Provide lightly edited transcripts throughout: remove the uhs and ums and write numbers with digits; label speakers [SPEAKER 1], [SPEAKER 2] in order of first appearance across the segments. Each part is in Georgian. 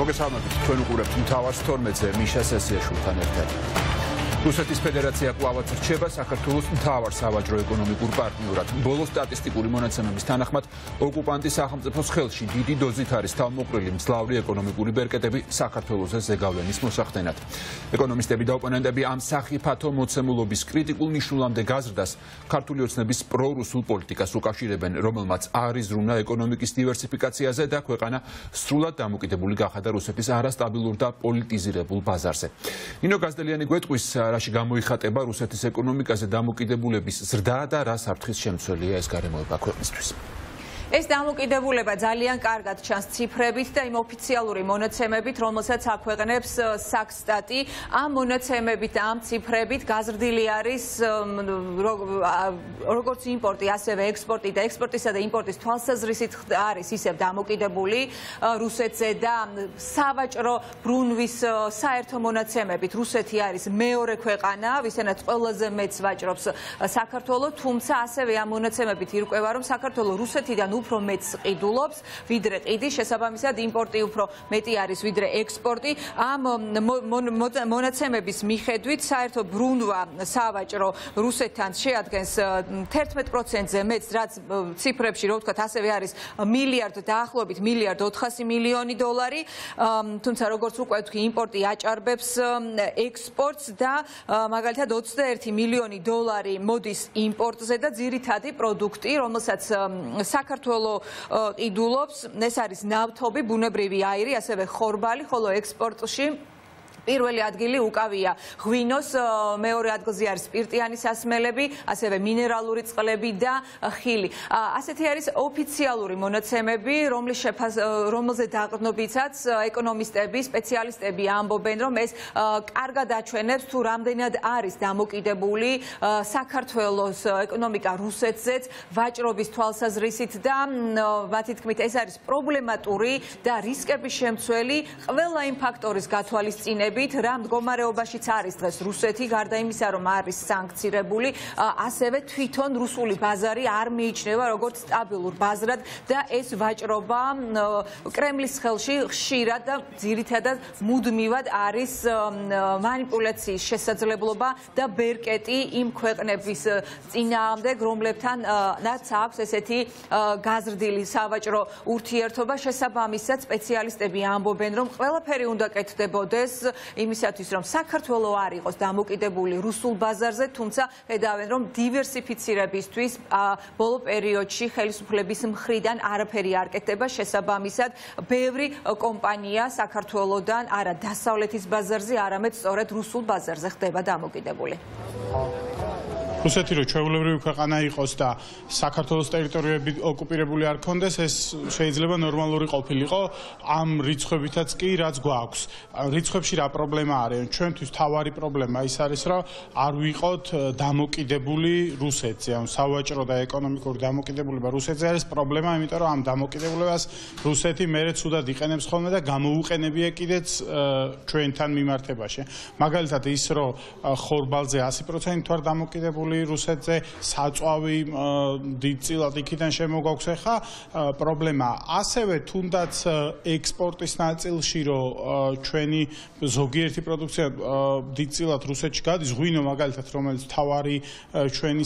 [SPEAKER 1] მოგესალმებით, თქვენ უყურებთ მთავარ 12-ზე მიშა სესიაშვილთან ერთად. რუსეთის ფედერაცია კვლავაც რჩება საქართველოს მთავარ სავაჭრო ეკონომიკურ პარტნიორად. ბოლო სტატისტიკური მონაცემების თანახმად, ოკუპანტის სახელმწიფოს ხელში დიდი დოზით არის თავმოყრილი მძლავრი ეკონომიკური ბერკეტები საქართველოზე ზეგავლენის მოსახდენად. ეკონომისტები და ოპონენტები ამ სახიფათო მოცემულობის კრიტიკულ ნიშნულამდე გაზრდას ქართული ოცნების პრორუსულ პოლიტიკას უკავშირებენ, რომელმაც არის ზრუნა ეკონომიკის დივერსიფიკაციაზე და ქვეყანა სრულად დამოკიდებული გახადა რუსეთის არასტაბილურ და პოლიტიზირებულ ბაზარზე. ნინო გაზდელიანი გვეტყვის რაში გამოიხატება რუსეთის ეკონომიკაზე დამოკიდებულების ზრდა და რა საფრთხის შემცველია ეს გარემოება ქვეყნისთვის.
[SPEAKER 2] ეს დამოკიდებულება ძალიან კარგად ჩანს ციფრებით და იმ ოფიციალური მონაცემებით, რომელსაც აქვეყნებს საქსტატი. ამ მონაცემებით და ამ ციფრებით გაზრდილი არის როგორც იმპორტი, ასევე ექსპორტი და ექსპორტისა და იმპორტის თვალსაზრისით არის ისევ დამოკიდებული რუსეთზე და სავაჭრო ბრუნვის საერთო მონაცემებით რუსეთი არის მეორე ქვეყანა, ვისთანაც ყველაზე მეტს ვაჭრობს საქართველოს, თუმცა ასევე ამ მონაცემებით ირკვევა, რომ საქართველოს რუსეთიდან უფრო მეტს ყიდულობს, ვიდრე ყიდის, შესაბამისად იმპორტი უფრო მეტი არის ვიდრე ექსპორტი. ამ მონაცემების მიხედვით საერთო ბრუნვა სავაჭრო რუსეთთან შეადგენს 11%-ზე მეტს, რაც ციფრებში რო ვთქვათ, ასევე არის დაახლოებით მილიარდ 400 მილიონი დოლარი. თუმცა როგორც უკვე ვთქვი, იმპორტი აჭარბებს ექსპორტს და მაგალითად 21 მილიონი დოლარი მოდის იმპორტზე და ძირითადი პროდუქტი, რომელსაც საქართველოს ყიდულობს, ეს არის ნავთობი, ბუნებრივი აირი, ასევე ხორბალი, ხოლო ექსპორტში პირველი ადგილი უკავია ღვინოს, მეორე ადგილზე არის სპირტიანი სასმელები, ასევე მინერალური წყლები და ხილი. ასეთი არის ოფიციალური მონაცემები, რომელზე დაყრდნობითაც ეკონომისტები, სპეციალისტები ამბობენ, რომ ეს კარგად აჩვენებს თუ რამდენად არის დამოკიდებული საქართველოს ეკონომიკა რუსეთზეც ვაჭრობის თვალსაზრისით და მათი თქმით ეს არის პრობლემატური და რისკების შემცველი ყველა იმ ფაქტორის გათვალისწინებით, რა მდგომარეობაშიც არის დღეს რუსეთი, გარდა იმისა, რომ არის სანქცირებული, ასევე თვითონ რუსული ბაზარი არ მიიჩნევა როგორც სტაბილურ ბაზრად და ეს ვაჭრობა კრემლის ხელში ხშირად და ძირითადად მუდმივად არის მანიპულაციის შესაძლებლობა და ბერკეტი იმ ქვეყნების წინააღმდეგ, რომლებთანაც აქვს ესეთი გაზრდილი სავაჭრო ურთიერთობა. შესაბამისად, სპეციალისტები ამბობენ, რომ ყველაფერი უნდა კეთდებოდეს იმისათვის, რომ საქართველო არ იყოს დამოკიდებული რუსულ ბაზარზე, თუმცა ხედავენ, რომ დივერსიფიცირებისთვის ბოლო პერიოდში ხელისუფლების მხრიდან არაფერი არ კეთდება, შესაბამისად, ბევრი კომპანია საქართველოდან არა დასავლეთის ბაზარზე, არამედ სწორედ რუსულ ბაზარზე ხდება დამოკიდებული.
[SPEAKER 3] რუსეთი რო ჩვეულებრივი ქვეყანა იყოს და საქართველოს ტერიტორიები ოკუპირებული არ ქონდეს, ეს შეიძლება ნორმალური ყოფილიყო ამ რიცხვებითაც კი რაც გვაქვს. რიცხვებში რა პრობლემა არის? ჩვენთვის თავარი პრობლემა ის არის, რომ არ ვიყოთ დამოკიდებული რუსეთზე, ამ სავაჭრო და ეკონომიკური დამოკიდებულება რუსეთზე არის პრობლემა, იმიტომ რომ ამ დამოკიდებულებას რუსეთი მერე ცუდად იყენებს ხოლმე და გამოუყენებია კიდეც ჩვენთან მიმართებაში. მაგალითად ის, რომ ხორბალზე 100% ვარ დამოკიდებული რუსეთზე, საწვავი დიდწილად იქიდან შემოგვაქვს ახლა პრობლემა. ასევე თუნდაც ექსპორტის ნაწილში, რომ ჩვენი ზოგიერთი პროდუქცია დიდწილად რუსეთში გადის, ღვინო მაგალითად, რომელიც თავარი ჩვენი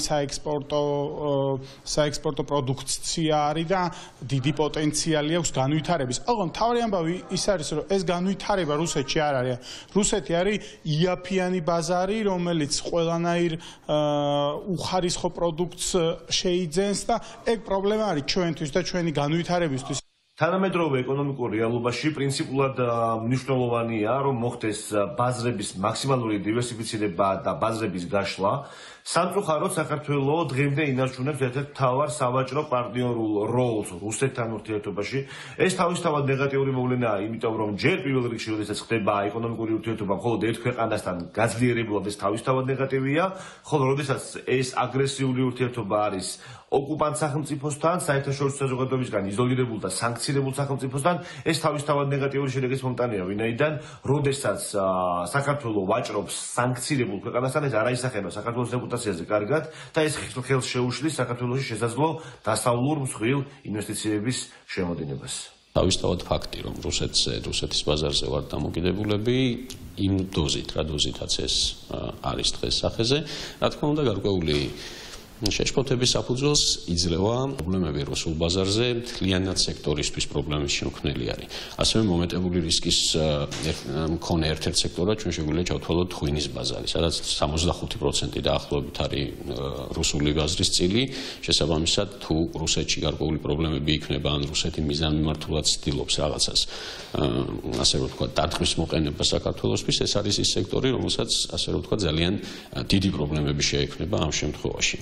[SPEAKER 3] საექსპორტო პროდუქცია არის და დიდი პოტენციალი აქვს განვითარების. ოღონდ თავარი ამბავი ის არის, რომ ეს განვითარება რუსეთში არ არის. რუსეთი არის იაფიანი ბაზარი, რომელიც ყველანაირ უხარისხო პროდუქტს შეიძენს და ეგ პრობლემა არის ჩვენთვის და ჩვენი განვითარებისთვის.
[SPEAKER 4] თანამედროვე ეკონომიკურ რეალობაში პრინციპულად მნიშვნელოვანია, რომ მოხდეს ბაზრების მაქსიმალური დივერსიფიცირება და ბაზრების გაშლა. სამწუხაროდ საქართველოს დღემდე ინარჩუნებს ერთ-ერთ მთავარ სავაჭრო პარტნიორულ როლს რუსეთთან ურთიერთობაში. ეს თავისთავად ნეგატიური მოვლენაა, იმიტომ რომ ჯერ პირველ რიგში, როდესაც ხდება ეკონომიკური ურთიერთობა მხოლოდ ერთ ქვეყანასთან გაძლიერებულად, ეს თავისთავად ნეგატივია, ხოლო როდესაც ეს აგრესიული ურთიერთობა არის ოკუპანტ სახელმწიფოსთან, საერთაშორისო საზოგადოებისგან იზოლირებულ და სანქცირებულ სახელმწიფოსთან, ეს თავისთავად ნეგატიური შედეგის მომტანია, ვინაიდან როდესაც საქართველოს ვაჭრობს სანქცირებულ ქვეყანასთან, ეს არ აისახება საქართველოს რეპუტაციაზე კარგად და ეს ხელს შეუშლის საქართველოში შესაძლო დასავლურ მსხვილ ინვესტიციების შემოდინებას.
[SPEAKER 5] თავისთავად ფაქტი, რომ რუსეთის ბაზარზე ვართ დამოკიდებულები იმ დოზით, რა დოზითაც ეს არის დღეს სახეზე, რა თქმა უნდა, გარკვეული შეშფოთების საფუძველს იძლევა პრობლემები რუსულ ბაზარზე, მთლიანად სექტორისთვის პრობლემის შემქმნელი არის. ასევე მომეტებული რისკის მქონე ერთ-ერთ სექტორად ჩვენ შეგვიძლია ჩავთვალოთ ღვინის ბაზარი, სადაც 65% დაახლოებით არის რუსული ბაზრის წილი. შესაბამისად, თუ რუსეთში გარკვეული პრობლემები იქნება, ან რუსეთი მიზანმიმართულად ცდილობს რაღაცას, ასე რომ ვთქვათ, დარტყმის მოყენება საქართველოსთვის, ეს არის ის სექტორი, რომელსაც ასე რომ ვთქვათ, ძალიან დიდი პრობლემები შეექმნება ამ შემთხვევაში.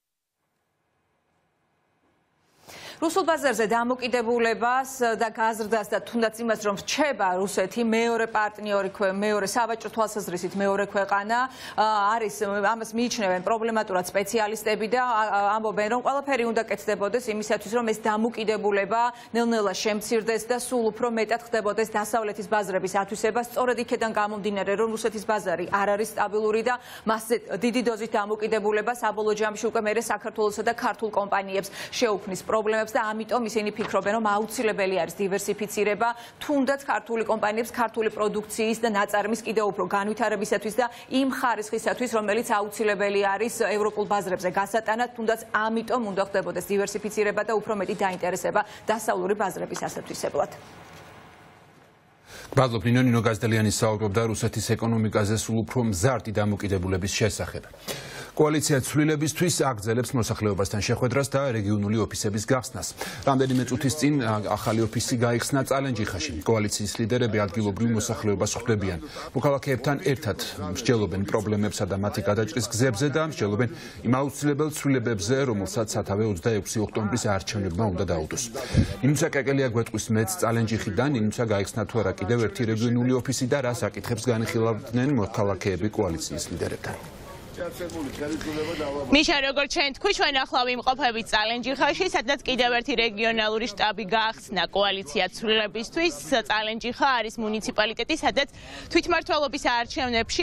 [SPEAKER 2] რუსულ ბაზარზე დამოკიდებულებას და გაზრდას და თუნდაც იმას, რომ რჩება რუსეთი მეორე პარტნიორი, მეორე სავაჭრო თვალსაზრისით მეორე ქვეყანა, არის ამას მიიჩნევენ პრობლემატურად სპეციალისტები და ამბობენ, რომ ყველაფერი უნდა კეთდებოდეს იმისათვის, რომ ეს დამოკიდებულება ნელ-ნელა შემცირდეს და სულ უფრო მეტად ხდებოდეს დასავლეთის ბაზრების ათვისება. სწორედ იქედან გამომდინარე, რომ რუსეთის ბაზარი არ არის სტაბილური და მასზე დიდი დოზით დამოკიდებულება საბოლოო ჯამში უკვე მერე საქართველოსა და ქართულ კომპანიებს შეუქმნის პრობლემებს და ამიტომ ისინი ფიქრობენ, რომ აუცილებელი არის დივერსიფიცირება, თუნდაც ქართული კომპანიებს ქართული პროდუქციის და ნაწარმის კიდევ უფრო განვითარებისათვის და იმ ხარისხისათვის, რომელიც აუცილებელი არის ევროპულ ბაზრებზე გასატანად, თუნდაც ამიტომ უნდა ხდებოდეს დივერსიფიცირება და უფრო მეტი დაინტერესება დასავლური ბაზრების ასათვისებლად.
[SPEAKER 1] გბადლობ ნინო გაზდელიანი საუბრობდა რუსეთის ეკონომიკაზე სულ უფრო მზარდი დამოკიდებულების შესახებ. კოალიცია ცვლილებისთვის აგრძელებს მოსახლეობასთან შეხვედრას და რეგიონული ოფისების გახსნას. რამდენიმე წუთის წინ ახალი ოფისი გაიხსნა წალენჯიხაში. კოალიციის ლიდერები ადგილობრივ მოსახლეობას ხვდებიან. მოქალაქეებთან ერთად მსჯელობენ პრობლემებსა და მათი გადაჭრის გზებზე და მსჯელობენ იმ აუცილებელ ცვლილებებზე, რომელსაც სათავე 26 ოქტომბრის არჩევნებმა უნდა დაუდოს. ნინუცა კეკელია გვეტყვის მეც წალენჯიხიდან, ნინუცა გაიხსნა თუ არა კიდევ ერთი რეგიონული ოფისი და რა საკითხებს განიხილავდნენ მოქალაქეები კოალიციის ლიდერებთან.
[SPEAKER 6] მიშა, როგორც ჩვენ თქვი, ჩვენ ახლა ვიმყოფებით წალენჯიხაში, სადაც კიდევ ერთი რეგიონალური შტაბი გაახსნა კოალიცია ცვლილებისთვის. წალენჯიხა არის მუნიციპალიტეტი, სადაც თვითმმართველობის არჩევნებში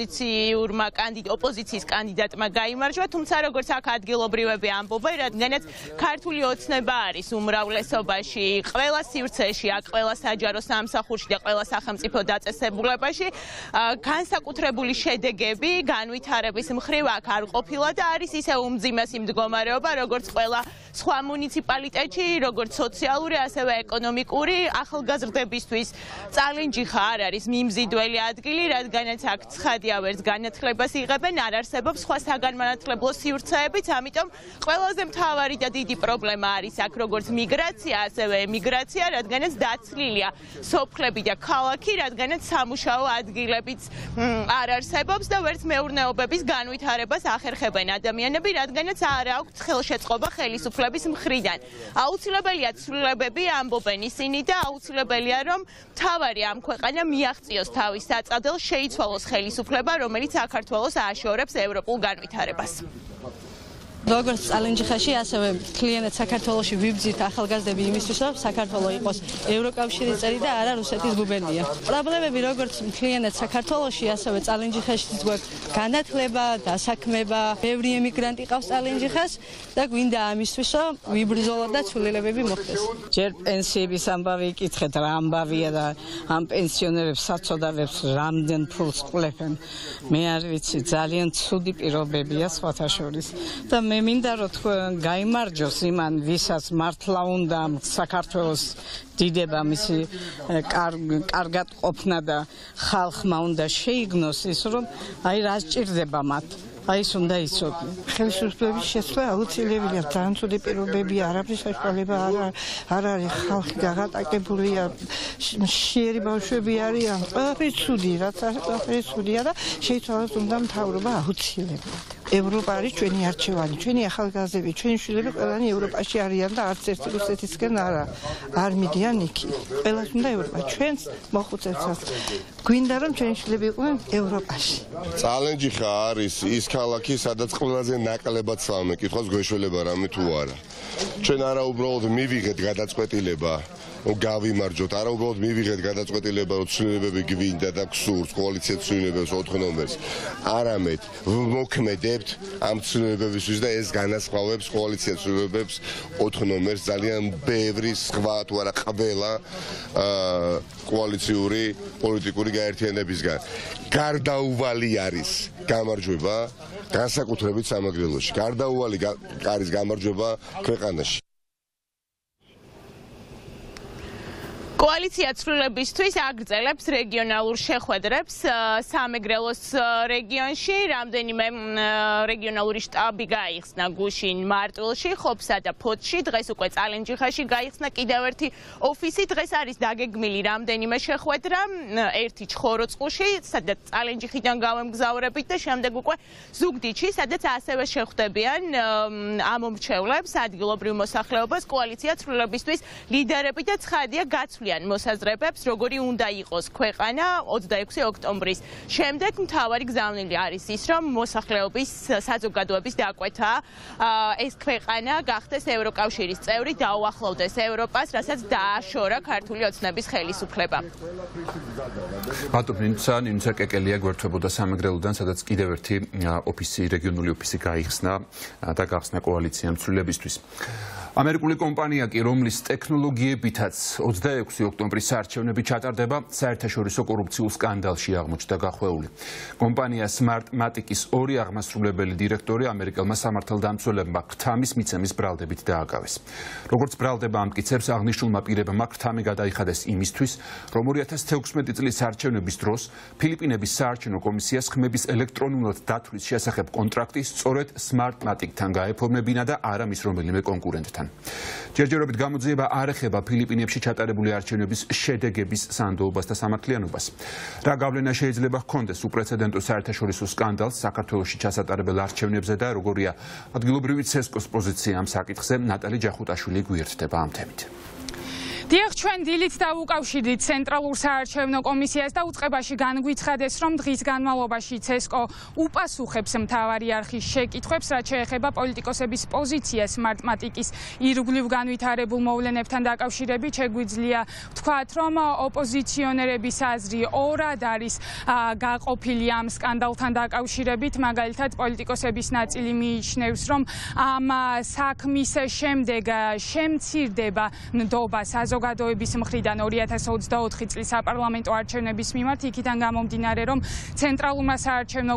[SPEAKER 6] ოპოზიციის კანდიდატმა გაიმარჯვა, თუმცა როგორც აქ ადგილობრივები ამბობენ, რადგანაც ქართული ოცნება არის უმრავლესობაში, ყველა სივრცეში, აქ ყველა საჯარო სამსახურში და ყველა სახელმწიფო დაწესებულებაში, განსაკუთრებული შედეგები განვითარების მხრივ აქ არ ყოფილა და არის ისე უმძიმესი მდგომარეობა, როგორც ყველა სხვა მუნიციპალიტეტში, როგორც სოციალური, ასევე ეკონომიკური. ახალგაზრდებისთვის წალენჯიხა არ არის მიმზიდველი ადგილი, რადგანაც აქ ცხადია ვერც განათლებას იღებენ, არ არსებობს სხვა საგანმანათლებლო სივრცეებიც, ამიტომ ყველაზე მთავარი და დიდი პრობლემა არის აქ როგორც მიგრაცია, ასევე ემიგრაცია, რადგანაც დაცლილია სოფლები და ქალაქი, რადგანაც სამუშაო ადგილებიც არ არსებობს და ვერც მეურნეობების განვითარებას ახერხებენ ადამიანები, რადგანაც არ აქვთ ხელშეწყობა ხელისუფლების მხრიდან. აუცილებელია ცვლილებები, ამბობენ ისინი და აუცილებელია, რომ მთავარი ამ ქვეყანამ მიაღწიოს თავის საწადელს, შეიცვალოს ხელისუფლება, რომელიც საქართველოს ააშორებს ევროპულ განვითარებას.
[SPEAKER 7] როგორც წალენჯიხაში, ასევე მთლიანად საქართველოში ვიბრძვით ახალგაზრდები იმისთვის, რომ საქართველო იყოს ევროკავშირის წევრი და არა რუსეთის გუბერნია. პრობლემები როგორც მთლიანად საქართველოში, ასევე წალენჯიხაშიც გვაქვს განათლება, დასაქმება, ბევრი ემიგრანტი ყავს წალენჯიხას და გვინდა ამისთვის, რომ ვიბრძოლოთ და ცვლილებები მოხდეს.
[SPEAKER 8] ჯერ პენსიების ამბავი იკითხეთ, რა ამბავია და ამ პენსიონერებს საწოდავებს რამდენ ფულს ყლეფენ. მე არ ვიცი, ძალიან ცუდი პირობებია სხვათა შორის და მე მინდა რომ გაიმარჯოს იმან, ვისაც მართლა უნდა საქართველოს დიდება, მისი კარგად ყოფნა და ხალხმა უნდა შეიგნოს ის, რომ აი რა სჭირდება მათ. აი ეს უნდა იცოდნენ.
[SPEAKER 9] ხელისუფლების შეცვლა აუცილებელია, ძალიან ცუდი პირობებია, არაფრის საშუალება არ არის, ხალხი გაღატაკებულია, შეერი ბავშვები არიან, ყველაფერი ცუდი, რაც ყველაფერი ცუდია და შეიცვალოს უნდა მთავრობა აუცილებლად. ევროპა არის ჩვენი არჩევანი, ჩვენი ახალგაზრდები, ჩვენი შვილები ყველანი ევროპაში არიან და არც ერთი რუსეთისკენ არ მიდიან იქი. ყველას უნდა ევროპა, ჩვენს მოხუცებსაც. გვინდა რომ ჩვენი შვილები იყვნენ ევროპაში.
[SPEAKER 10] წალენჯიხა არის ის ქალაქი, სადაც ყველაზე ნაკლებად სამე კითხავს გვეშველება რამე თუ არა. ჩვენ არა უბრალოდ მივიღეთ გადაწყვეტილება გავიმარჯოთ, არა უბრალოდ მივიღეთ გადაწყვეტილება, რომ ცვლილებები გვინდა და გსურს კოალიცია ცვლილებებს 4 ნომერს. არამედ მოქმედებთ ამ ცვლილებებისთვის და ეს განასხვავებს კოალიცია ცვლილებებს 4 ნომერს ძალიან ბევრი სხვა თუ არა ყველა კოალიციური პოლიტიკური გაერთიანებისგან. გარდაუვალი არის გამარჯვება განსაკუთრებით სამეგრელოში. გარდაუვალი არის გამარჯვება ქვეყანაში.
[SPEAKER 6] კოალიცია ცვლილებისთვის აგრძელებს რეგიონალურ შეხვედრებს სამეგრელოს რეგიონში. რამდენიმე რეგიონალური შტაბი გაიხსნა გუშინ მარტვილში, ხობსა და ფოთში. დღეს უკვე წალენჯიხაში გაიხსნა კიდევ ერთი ოფისი. დღეს არის დაგეგმილი რამდენიმე შეხვედრა. ერთი ჩხოროწყუში, სადაც წალენჯიხიდან გავემგზავრებით და შემდეგ უკვე ზუგდიდში, სადაც ასევე შეხვდებიან ამომრჩევლებს ადგილობრივ მოსახლეობას. კოალიცია ცვლილებისთვის ლიდერები და ცხადია გაცვლიან მოსაზრებებს, როგორი უნდა იყოს ქვეყანა 26 ოქტომბრის შემდეგ. მთავარი გზავნილი არის ის, რომ მოსახლეობის საზოგადოების დაკვეთა ეს ქვეყანა გახდეს ევროკავშირის წევრი, დაუახლოვდეს ევროპას, რასაც დააშორა ქართული ოცნების ხელისუფლება.
[SPEAKER 1] ბატონ ნინცა კეკელია გვერდთვებოდა სამეგრელოდან, სადაც კიდევ ერთი რეგიონული ოფისი გაიხსნა და გახსნა კოალიციამ ცვლილებისთვის. ამერიკული კომპანია კი, რომლის ტექნოლოგიებითაც 26 ოქტომბრის საარჩევნები ჩატარდება, საერთაშორისო კორუფციულ სკანდალში აღმოჩნდა გახვეული. კომპანია Smartmatic-ის 2 აღმასრულებელი დირექტორი ამერიკელმა სამართალდამცველებმა ქრთამის მიცემის ბრალდებით დააკავეს. როგორც ბრალდება ამტკიცებს, აღნიშნულმა პირებმა ქრთამი გადაიხადეს იმისთვის, რომ 2016 წლის საარჩევნების დროს ფილიპინების საარჩევნო კომისიას ხმების ელექტრონულად დათვლის შესახებ კონტრაქტი სწორედ Smartmatic-თან გაეფორმებინა და არა მის რომელიმე კონკურენტთან. ჯერჯერობით გამოძიება არ ეხება ფილიპინებში ჩატარებული არჩევნების შედეგების სანდოობას და სამართლიანობას. რა გავლენა შეიძლება ჰქონდეს უპრეცედენტო საერთაშორისო სკანდალს საქართველოში ჩასატარებელ არჩევნებზე და როგორია ადგილობრივი ცესკოს პოზიცია ამ საკითხზე, ნატალი ჯახუტაშვილი გვიერთდება ამ თემით.
[SPEAKER 11] დიახ, ჩვენ დილით დავუკავშირდით ცენტრალურ საარჩევნო კომისიას და უწყებაში განგვიცხადეს, რომ დღის განმავლობაში ცესკო უპასუხებს მთავარი არხის შეკითხვებს, რაც შეეხება პოლიტიკოსების პოზიციას Smartmatic-ის ირგვლივ განვითარებულ მოვლენებთან დაკავშირებით. შეგვიძლია ვთქვათ, რომ ოპოზიციონერების აზრი ორად არის გაყოფილი ამ სკანდალთან დაკავშირებით. მაგალითად, პოლიტიკოსების ნაწილი მიიჩნევს, რომ ამ საქმის შემდეგ შემცირდება ნდობა საზოგადოების მხრიდან 2024 წლის საპარლამენტო არჩევნების მიმართ, იქიდან გამომდინარე, რომ ცენტრალურმა საარჩევნო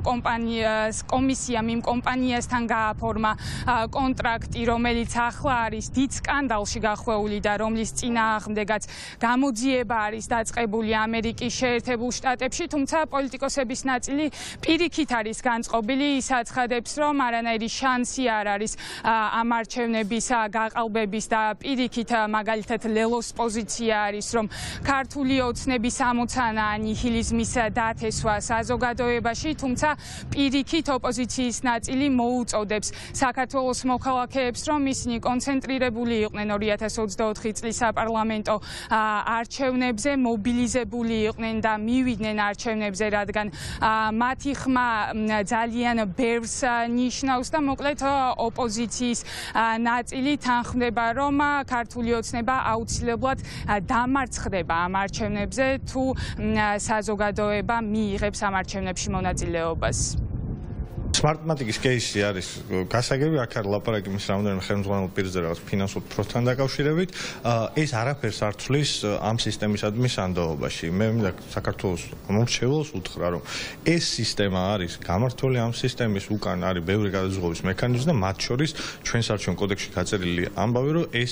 [SPEAKER 11] კომისიამ იმ კომპანიასთან გააფორმა კონტრაქტი, რომელიც ახლა არის დიდ სკანდალში გახვეული და რომლის წინააღმდეგაც გამოძიება არის დაწყებული ამერიკის შეერთებულ შტატებში, თუმცა პოლიტიკოსების ნაწილი პირიქით არის განწყობილი, ის აცხადებს, რომ არანაირი შანსი არ არის ამ არჩევნების გაყალბების და პირიქით მაგალითად ლელოს პოზიცია არის, რომ ქართული ოცნების ამოცანა ნიჰილიზმის დათესვა საზოგადოებაში, თუმცა პირიქით ოპოზიციის ნაწილი მოუწოდებს საქართველოს მოქალაქეებს, რომ ისინი კონცენტრირებული იყვნენ 2024 წლის საპარლამენტო არჩევნებზე, მობილიზებული იყვნენ და მივიდნენ არჩევნებზე, რადგან მათი ხმა ძალიან ბევრს ნიშნავს და მოკლედ ოპოზიციის ნაწილი თანხმდება, რომ ქართული ოცნება აუცილებლად დამარცხდება ამ არჩევნებზე, თუ საზოგადოება მიიღებს ამ არჩევნებში მონაწილეობას.
[SPEAKER 12] Smartmatic-ის кейსი არის გასაგები, აქ არის ლაპარაკი მის რამდენიმე ხელმძღვანელ პირზე რაღაც ფინანსურ ფროდთან დაკავშირებით. ეს არაფერს არ ცვლის ამ სისტემისადმი სანდოობაში. მე მინდა საქართველოს მომრჩევლებს უთხრა, რომ ეს სისტემა არის გამართული ამ სისტემის უკან არის ბევრი გადაზღობის მექანიზმი და მათ შორის ჩვენ საარჩევნო კოდექსში გაწერილი ამბავი, რომ ეს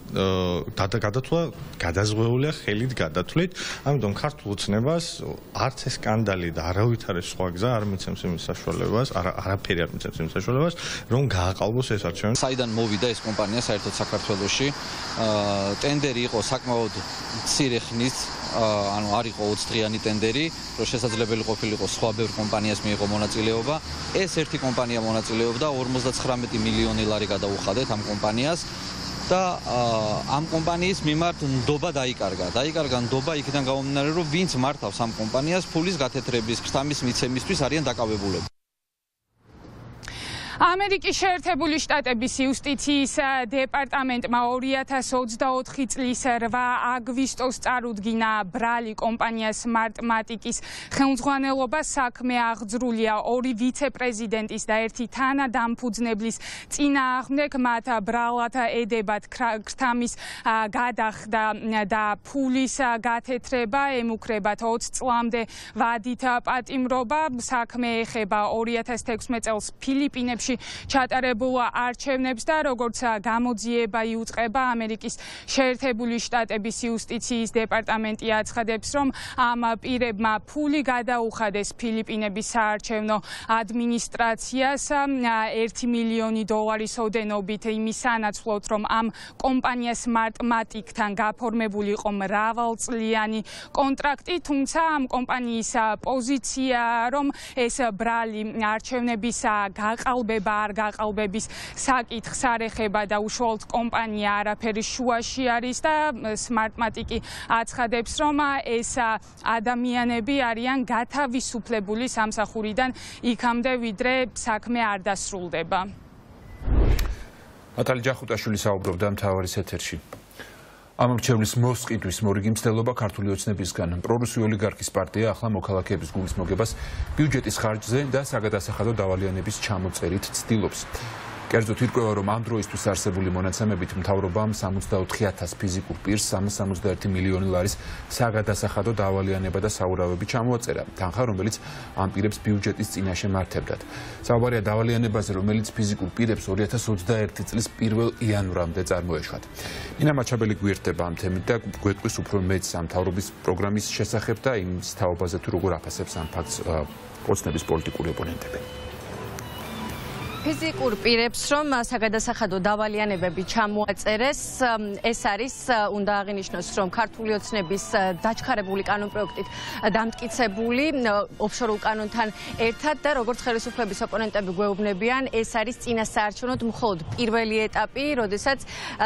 [SPEAKER 12] გადათვლა გადაზღვეულია ხელით გადათვლით, ამიტომ ქართულ ოცნებას არც ეს სკანდალი და არავითარი სხვა გზა არ მიცემს იმის საშუალებას, არაფერი არ მიცემს იმის საშუალებას, რომ გააყალბოს ეს არჩევნები.
[SPEAKER 13] საიდან მოვიდა ეს კომპანია საერთოდ საქართველოში? ტენდერი იყო საკმაოდ მცირე ხნის, ანუ არ იყო 20 დღიანი ტენდერი, რომ შესაძლებელი ყოფილიყო სხვა ბევრ კომპანიას მიიღო მონაწილეობა. ეს ერთი კომპანია მონაწილეობდა 59 მილიონი ლარი გადაუხადეთ ამ კომპანიას. და ამ კომპანიის მიმართ ნდობა დაიკარგა ნდობა იქიდან გამომდინარე, რომ ვინც მართავს ამ კომპანიას ფულის გათეთრების, ქრთამის მიცემისთვის არიან დაკავებულები.
[SPEAKER 11] ამერიკის შეერთებული შტატების იუსტიციის დეპარტამენტმა 2024 წლის 8 აგვისტოს წარუდგინა ბრალი კომპანია Smartmatic-ის ხელმძღვანელობა საქმე აღძრულია 2 ვიცე-პრეზიდენტის და 1 თანადამფუძნებლის წინააღმდეგ მათ ბრალად ედებათ ქრთამის გადახდა და ფულის გათეთრება ემუქრებათ 20 წლამდე ვადით პატიმრობა საქმე ეხება 2016 წელს ფილიპინებში ჩატარებულ არჩევნებს და როგორც გამოძიება იუწყება ამერიკის შეერთებული შტატების იუსტიციის დეპარტამენტი აცხადებს, რომ ამ პირებმა ფული გადაუხადეს ფილიპინების საარჩევნო ადმინისტრაციას 1 მილიონი დოლარის ოდენობით იმის სანაცვლოდ, რომ ამ კომპანია Smartmatic-თან გაფორმებული იყო მრავალწლიანი კონტრაქტი, თუმცა ამ კომპანიის პოზიცია, რომ ეს ბრალი არჩევნების გაყალბება არ გაყალბების საკითხს არ ეხება და უშუალოდ კომპანია არაფერი შუაში არის და Smartmatic-ი აცხადებს, რომ ეს ადამიანები არიან გათავისუფლებული სამსახურიდან იქამდე, ვიდრე საქმე არ დასრულდება.
[SPEAKER 1] ნატალი ჯახუტაშვილი საუბრობდა მთავარის ეთერში. ამ რჩევნის მოსყიდვის მორიგი მცდელობა ქართული ოცნებისგან პრორუსი ოლიგარქის პარტია ახლა მოქალაქეების გულის მოგებას ბიუჯეტის ხარჯზე და საგადასახადო დავალიანების ჩამოწერით ცდილობს. კერძოდ ირკვევა, რომ ამ დროისთვის არსებული მონაცემებით მთავრობამ 64,000 ფიზიკურ პირს 361 მილიონი ლარის საგადასახადო დავალიანება და საურავები ჩამოაწერა, თანხა, რომელიც ამ პირებს ბიუჯეტის წინაშე მართებდათ. საუბარია დავალიანებაზე, რომელიც ფიზიკურ პირებს 2021 წლის 1 იანვრამდე წარმოეშვათ. ნინა მაჩაბელი გვერდება ამ თემით და გვეტყვის უფრო მეც ამ მთავრობის პროგრამის შესახებ და იმის თაობაზე თუ როგორ აფასებს ამ ფაქტს ოცნების პოლიტიკური ოპონენტები.
[SPEAKER 14] ფიზიკურ პირებს რომ საგადასახადო დავალიანებები ჩამოაწერეს, ეს არის უნდა აღინიშნოს, რომ ქართული ოცნების დაჩქარებული კანონპროექტით დამტკიცებული ოფშორულ კანონთან ერთად და როგორც ხელისუფლების ოპონენტები გვეუბნებიან, ეს არის წინასაარჩევნოდ მხოლოდ პირველი ეტაპი, როდესაც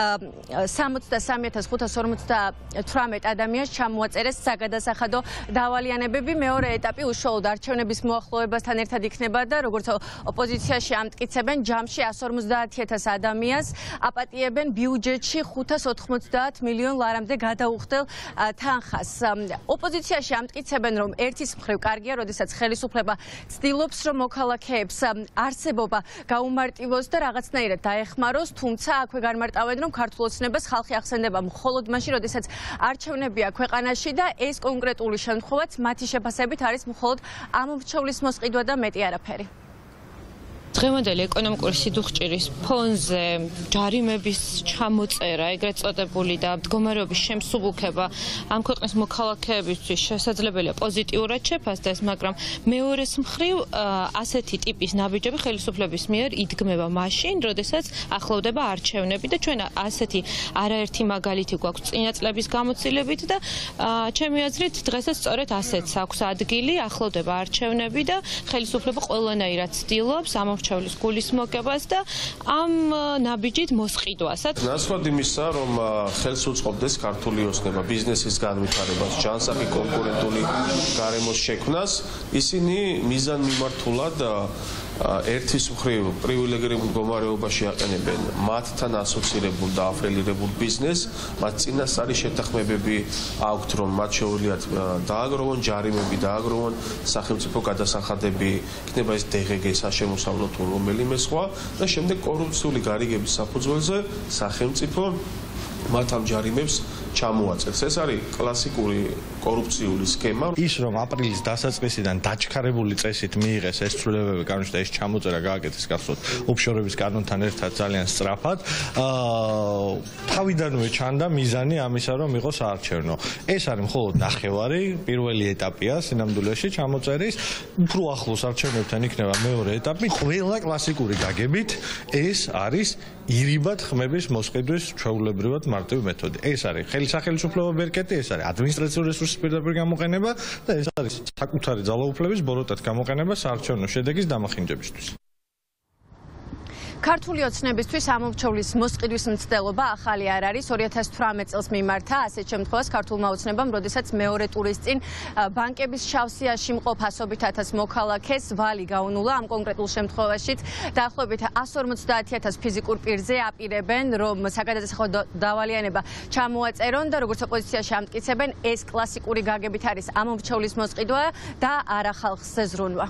[SPEAKER 14] 63,558 ადამიანს ჩამოაწერეს საგადასახადო დავალიანებები. მეორე ეტაპი უშუალოდ არჩევნების მოახლოებასთან ერთად იქნება და როგორც ოპოზიციაში ამტკიცებენ, ჯამში 150,000 ადამიანს აპატიებენ ბიუჯეტში 590 მილიონ ლარამდე გადაუხდელ თანხას. ოპოზიციაში ამტკიცებენ, რომ ერთის მხრივ კარგია, როდესაც ხელისუფლება ცდილობს, რომ მოქალაქეებს არსებობა გაუმარტივოს და რაღაცნაირად დაეხმაროს, თუმცა აქვე განმარტავენ, რომ ქართულ ოცნებას ხალხი ახსენდება მხოლოდ მაშინ, როდესაც არჩევნებია ქვეყანაში და ეს კონკრეტული შემთხვევაც მათი შეფასებით არის მხოლოდ ამ მრჩევლის მოსყიდვა და მეტი არაფერი.
[SPEAKER 15] დღევანდელი ეკონომიკური სიდუხჭირის ფონზე ჯარიმების ჩამოწერა, ეგრეთ წოდებული და მდგომარეობის შემსუბუქება ამ ქვეყნის მოქალაქეებისთვის შესაძლებელია პოზიტიურად შეფასდეს, მაგრამ მეორეს მხრივ ასეთი ტიპის ნაბიჯები ხელისუფლების მიერ იდგმება მაშინ, როდესაც ახლოვდება არჩევნები და ჩვენ ასეთი არაერთი მაგალითი გვაქვს წინა წლების გამოცდილებით და ჩემი აზრით დღესაც სწორედ ასეთს აქვს ადგილი, ახლოვდება არჩევნები და ხელისუფლება ყველანაირად ცდილობს ამ რჩევლის გულის მოგებას და ამ ნაბიჯით მოსყიდვასაც.
[SPEAKER 4] ნაცვლად იმისა, რომ ხელს უწყობდეს ქართული ოცნება ბიზნესის განვითარებას, ჯანსაღი კონკურენტული გარემოს შექმნას, ისინი მიზანმიმართულად ერთის მხრივ პრივილეგირებულ მდგომარეობაში აყენებენ მათთან ასოცირებულ და აფრილირებულ ბიზნესს, მათ წინასწარი შეთანხმებები აქვთ, რომ მათ შეუძლიათ დააგროვონ ჯარიმები, დააგროვონ სახელმწიფო გადასახადები, იქნება ეს DGG საშემოსავლო თუ რომელიმე სხვა და შემდეგ კორუფციული გარიგების საფუძველზე სახელმწიფო მათ ამ ჯარიმებს ჩამოაწერს. ეს არის კლასიკური კორუფციული სქემა.
[SPEAKER 12] ის რომ april's დასაწყისიდან დაჩქარებული წესით მიიღეს ეს ცვლილებები კანონში და ეს ჩამოწერა გააკეთეს გახსოვთ ოფშორების კანონთან ერთად ძალიან სწრაფად. თავიდანვე ჩანდა მიზანი ამისა, რომ იყოს არჩევნო. ეს არის მხოლოდ ნახევარი, პირველი ეტაპია სინამდვილეში ჩამოწერის. უფრო ახლოს არჩევნებთან იქნება მეორე ეტაპი. ყველა კლასიკური გაგებით ეს არის ირიბად ხმების მოსყიდვის ჩვეულებრივად მარტივი მეთოდი. ეს არის ხელისუფლება ბერკეტი, ეს არის ადმინისტრაციული რესურსის პირდაპირ გამოყენება და ეს არის საკუთარი ძალაუფლების ბოროტად გამოყენება საარჩევნო შედეგის დამახინჯებისთვის.
[SPEAKER 14] ქართული ოცნებისთვის ამომრჩევლის მოსყიდვის მცდელობა ახალი არ არის. 2018 წელს მიმართა ასეთ შემთხვევას ქართულმა ოცნებამ, როდესაც მეორე ტურის წინ ბანკების შავსიაში მყოფ ასობით 1000 მოქალაქეს ვალი გაუნულა. ამ კონკრეტულ შემთხვევაშიც დაახლოებით 150,000 ფიზიკურ პირზე აპირებენ, რომ საგადასახადო დავალიანება ჩამოაწერონ და როგორც ოპოზიციაში ამტკიცებენ, ეს კლასიკური გაგებით არის ამომრჩევლის მოსყიდვა და არა ხალხს ზრუნვა.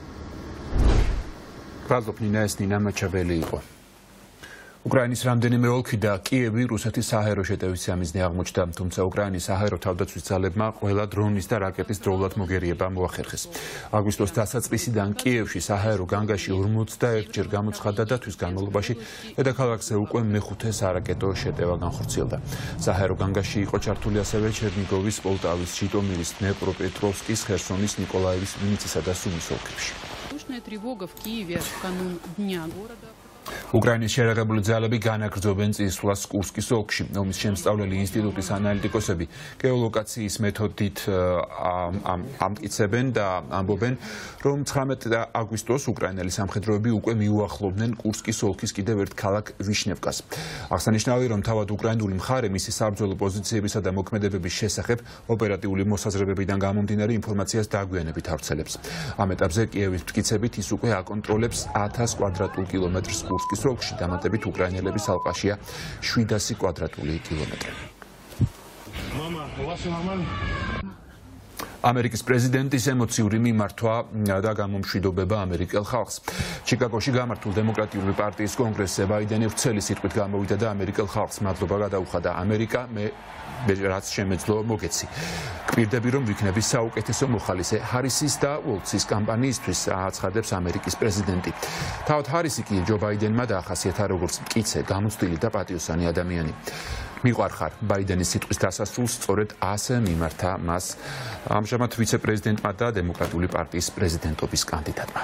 [SPEAKER 1] Razopnina ეს ნინა მაჩაბელი იყო. უკრაინის რამდენიმე ოლქი და კიევი რუსეთის საჰაერო შეტევის მიზნი აღმოჩნდა, თუმცა უკრაინის საჰაერო თავდაცვის ძალებმა ყველა დრონის და რაკეტის დროულად მოგერიება მოახერხეს. აგვისტოს დასაწყისიდან კიევში საჰაერო განგაში 41-ჯერ გამოცხადდა და თვის განმავლობაში დედაქალაქზე უკვე მეხუთე სარაკეტო შეტევა განხორციელდა. საჰაერო განგაში იყო ჩართული ასევე ჩერნიგოვის, პოლტავის, ჟიტომირის, დნეპროპეტროვსკის, ხერსონის, ნიკოლაევის, ვინიცისა და სუმის ოლქებში.
[SPEAKER 16] Тревога в Киеве в канун Дня города.
[SPEAKER 1] უკრაინის შერაგებული ძალები განაგრძობენ წისვლას კურსკის ოლქში. ომის შემსწავლელი ინსტიტუტის ანალიტიკოსები გეოლოკაციის მეთოდით ამტკიცებენ და ამბობენ, რომ 19 აგვისტოს უკრაინელი სამხედროები უკვე მიუახლოვდნენ კურსკის ოლქის კიდევ ერთ ქალაქ ვიშნევკას. აღსანიშნავია, რომ თავად უკრაინული მხარე მისი საბრძოლო პოზიციებისა და მოქმედებების შესახებ ოპერატიული მოსაზრებებიდან გამომდინარე ინფორმაციას დაგვიანებით ავრცელებს. ამ ეტაპზე კიევის მტკიცებით ის უკვე აკონტროლებს 1000 კვადრატულ კილომეტრს კურსკის ოლქში, დამატებით უკრაინელების ალყაშია 700 კვადრატული კილომეტრი. ამერიკის პრეზიდენტის ემოციური მიმართვა და გამომშვიდობება ამერიკელ ხალხს. ჩიკაგოში გამართულ დემოკრატიული პარტიის კონგრესზე ბაიდენი ვრცელი სიტყვით გამოვიდა და ამერიკელ ხალხს მადლობა გადაუხადა. ამერიკა მე რაც შემეძლო მოგეცი. გვირდები, რომ ვიქნები საუკეთესო მოხალისე ჰარისის და უოლცის კამპანიისთვის, აცხადებს ამერიკის პრეზიდენტი. თავად ჰარისი კი ჯო ბაიდენმა დაახასიათა როგორც მტკიცე, გამოცდილი და პატიოსანი ადამიანი. მიყვარხარ ბაიდენის სიტყვის დასასრულს სწორედ ასე მიმართა მას ამჟამად ვიცე-პრეზიდენტმა და დემოკრატიული პარტიის პრეზიდენტობის კანდიდატმა.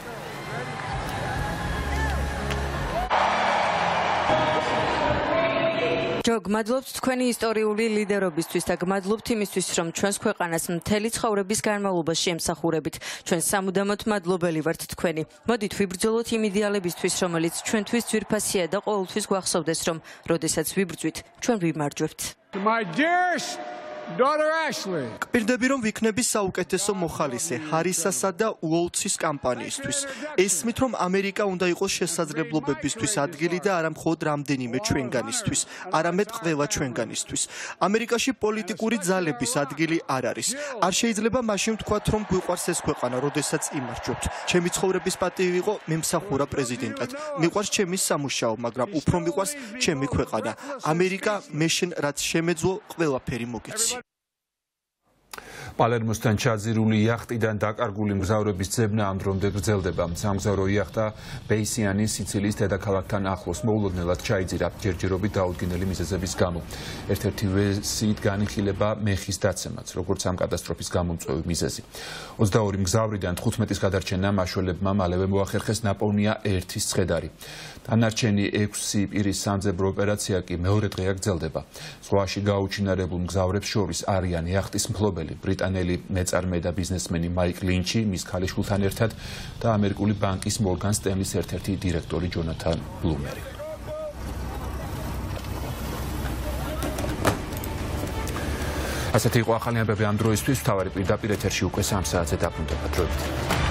[SPEAKER 14] ჯო, გმადლობთ თქვენი ისტორიული ლიდერობისთვის და გმადლობთ იმისთვის, რომ ჩვენს ქვეყანას მთელი ცხოვრების განმავლობაში ემსახურებით. ჩვენ სამუდამოდ მადლობელი ვართ თქვენი. მოდით ვიბრძოლოთ იმ იდეალებისთვის, რომელიც ჩვენთვის ძვირფასია და ყოველთვის გვახსოვდეს, რომ როდესაც ვიბრძვით, ჩვენ ვიმარჯვებთ.
[SPEAKER 17] My dearest daughter Ashley.
[SPEAKER 18] გვირდები, რომ ვიქნები საუკეთესო მოხალისე ჰარისასა და უოლცის კამპანიისთვის. ესმით, რომ ამერიკა უნდა იყოს შესაძლებლობებისთვის ადგილი და არა მხოლოდ რამდენიმე ჩვენგანისთვის, არამედ ყველა ჩვენგანისთვის. ამერიკაში პოლიტიკური ძალების ადგილი არ არის. არ შეიძლება მაშინ ვთქვათ, რომ გვიყვარს ეს ქვეყანა, როდესაც იმარჯვებთ. ჩემი ცხოვრების პატივი იყო მემსახურა პრეზიდენტად. მიყვარს ჩემი სამუშაო, მაგრამ უფრო მიყვარს ჩემი ქვეყანა. ამერიკა მე შენ რაც შემეძლო, ყველაფერი მოგეცი.
[SPEAKER 1] პალერმოსთან ჩაძირული იახტიდან დაკარგული მგზავრების ძებნა ამ დრომდე გრძელდება. სამგზავრო იახტა ბეისიანი სიცილიის დედაქალაქთან ახლოს მოულოდნელად ჩაიძირა ჯერჯერობით დაუდგენელი მიზეზების გამო. ერთ-ერთი ვერსიით განიხილება მეხის დაცემაც, როგორც ამ კატასტროფის გამომწვევი მიზეზი. 22 მგზავრიდან 15-ის გადარჩენა მაშველებმა მალევე მოახერხეს ნაპოვნია 1-ის ცხედარი. დანარჩენი 6 პირის სამძებრო ოპერაცია კი მეორე დღეა გრძელდება. ზღვაში გაუჩინარებულ მგზავრებს შორის არიან იახტის მფლობელი ბრიტანელი მეწარმე და ბიზნესმენი მაიკ ლინჩი, მის ქალიშვილთან ერთად და ამერიკული ბანკის მორგან სტენლის ერთ-ერთი დირექტორი ჯონათან ბლუმერი. ასეთი იყო ახალი ამბები ამ დროისთვის. მთავარი პირდაპირ ეთერში უკვე 3 საათზე დაბრუნდება. დროებით.